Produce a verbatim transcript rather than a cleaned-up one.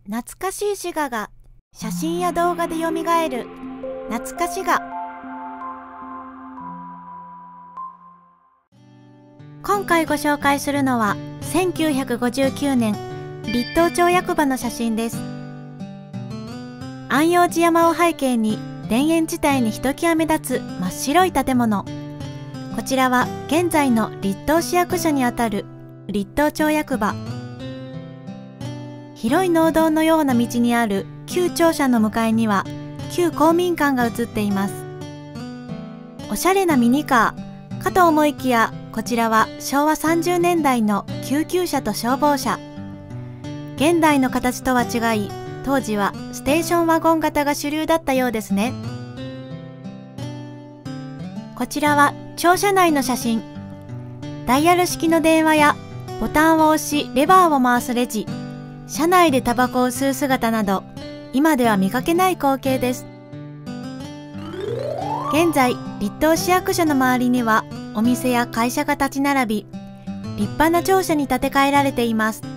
懐かしい滋賀が写真や動画でよみがえる懐かしが。今回ご紹介するのはせんきゅうひゃくごじゅうきゅうねん栗東町役場の写真です。安養寺山を背景に田園地帯にひときわ目立つ真っ白い建物。こちらは現在の栗東市役所にあたる栗東町役場。広い農道のような道にある旧庁舎の向かいには旧公民館が映っています。おしゃれなミニカーかと思いきや、こちらはしょうわさんじゅうねんだいの救急車と消防車。現代の形とは違い、当時はステーションワゴン型が主流だったようですね。こちらは庁舎内の写真。ダイヤル式の電話やボタンを押しレバーを回すレジ、車内でタバコを吸う姿など、今では見かけない光景です。現在、栗東市役所の周りにはお店や会社が立ち並び、立派な庁舎に建て替えられています。